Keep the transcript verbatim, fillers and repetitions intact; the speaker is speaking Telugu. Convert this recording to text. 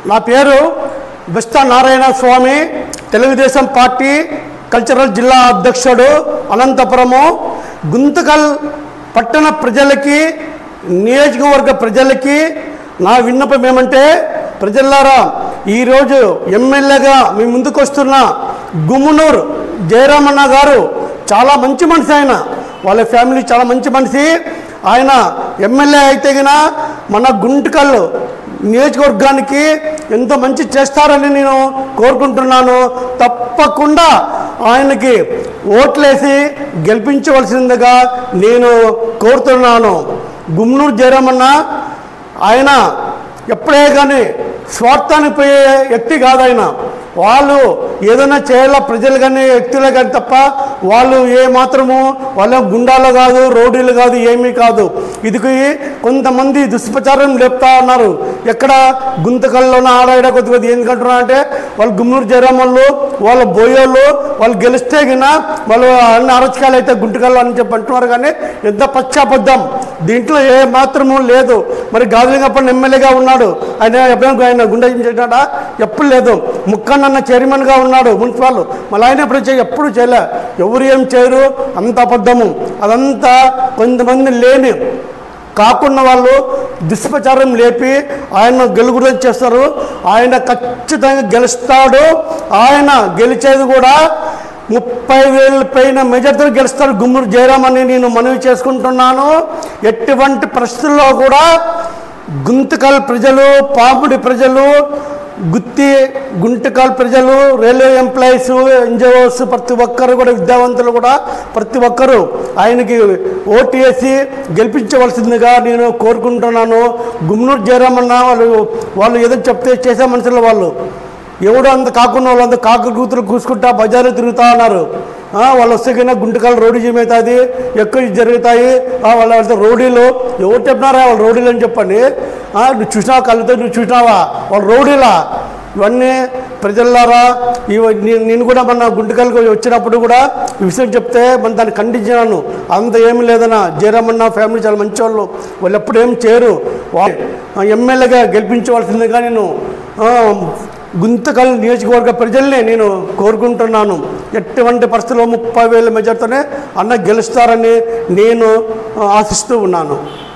నా పేరు బెస్తా నారాయణ స్వామి, తెలుగుదేశం పార్టీ కల్చరల్ జిల్లా అధ్యక్షుడు, అనంతపురము. గుంతకల్ పట్టణ ప్రజలకి, నియోజకవర్గ ప్రజలకి నా విన్నపం ఏమంటే, ప్రజలారా, ఈరోజు ఎమ్మెల్యేగా మీ ముందుకు వస్తున్న గుమ్మనూరు జయరామన్న గారు చాలా మంచి మనిషి. ఆయన వాళ్ళ ఫ్యామిలీ చాలా మంచి మనిషి. ఆయన ఎమ్మెల్యే అయితే గినా మన గుంటకల్ నియోజకవర్గానికి ఎంతో మంచి చేస్తారని నేను కోరుకుంటున్నాను. తప్పకుండా ఆయనకి ఓట్లేసి గెలిపించవలసిందిగా నేను కోరుతున్నాను. గుమ్మనూరు జయరామన్న ఆయన ఎప్పుడే కానీ స్వార్థానికి పోయే వ్యక్తి కాదు. ఆయన వాళ్ళు ఏదైనా చేయాల ప్రజలు కానీ వ్యక్తులే కానీ తప్ప వాళ్ళు ఏ మాత్రము వాళ్ళ గుండాలు కాదు, రోడ్లు కాదు, ఏమీ కాదు. ఇదికి కొంతమంది దుష్ప్రచారం లేపుతా ఉన్నారు. ఎక్కడ గుంతకల్లోన ఆడాడ కొద్ది కొద్ది ఎందుకంటున్నా అంటే వాళ్ళు గుమ్మనూరు జయరామన్లు, వాళ్ళ బోయోళ్ళు, వాళ్ళు గెలిస్తే గినా వాళ్ళు అన్ని అరచకాలు అయితే గుంటకల్లో అని చెప్పి అంటున్నారు. కానీ ఎంత పశ్చాబద్ధం, దీంట్లో ఏ మాత్రము లేదు. మరి గాజులింగప్పని ఎమ్మెల్యేగా ఉన్నాడు, ఆయన ఎప్పుడైనా ఆయన గుండె చేసినాడా? ఎప్పుడు లేదు. ముక్కన్న చైర్మన్గా ఉన్నాడు మున్సిపల్, మళ్ళీ ఆయన ఎప్పుడు చేయ ఎప్పుడు చేయలే. ఎవరు ఏం చేయరు, అంత అబద్ధము. అదంతా కొంతమంది లేని కాకుండా వాళ్ళు దుష్ప్రచారం లేపి ఆయన గెలుగుడు చేస్తారు. ఆయన ఖచ్చితంగా గెలుస్తాడు. ఆయన గెలిచేది కూడా ముప్పై వేల పైన మెజార్టీతో గెలుస్తాడు గుమ్మనూరు జయరామని నేను మనవి చేసుకుంటున్నాను. ఎటువంటి పరిస్థితుల్లో కూడా గుంతకల్ ప్రజలు, పాముడి ప్రజలు, గుత్తి గుంటకల్ ప్రజలు, రైల్వే ఎంప్లాయీస్, ఎన్జిఓస్, ప్రతి ఒక్కరు కూడా విద్యావంతులు కూడా ప్రతి ఒక్కరూ ఆయనకి ఓటు వేసి గెలిపించవలసిందిగా నేను కోరుకుంటున్నాను. గుమ్మనూరు జయరామన్న వాళ్ళు వాళ్ళు ఏదో చెప్తే చేసే మనుషులు వాళ్ళు. ఎవడో అంత కాకుండా వాళ్ళంతా కాకు కూతురు కూసుకుంటా బజారు తిరుగుతూ ఉన్నారు. వాళ్ళు వస్తే కన్నా గుంటకల్ రోడ్డు అవుతుంది, ఎక్కువ జరుగుతాయి. వాళ్ళ రోడీలు ఎవరు చెప్పినారా వాళ్ళు రోడీలు అని చెప్పండి. నువ్వు చూసినావా కళ్ళతో? నువ్వు చూసినావా వాళ్ళు రోడీలా? ఇవన్నీ ప్రజలారా, నేను కూడా మన గుంటకల్కి వచ్చినప్పుడు కూడా ఈ విషయం చెప్తే మన దాన్ని ఖండించినాను. అంత ఏమి లేదన్నా, జయరామన్న ఫ్యామిలీ చాలా మంచి వాళ్ళు, వాళ్ళు ఎప్పుడు ఏం చేయరు. ఎమ్మెల్యేగా గెలిపించవలసిందిగా నేను గుంతకల్ నియోజకవర్గ ప్రజల్ని నేను కోరుకుంటున్నాను. ఎటువంటి పరిస్థితుల్లో ముప్పై వేల మెజార్టీతోనే అన్న గెలుస్తారని నేను ఆశిస్తూ ఉన్నాను.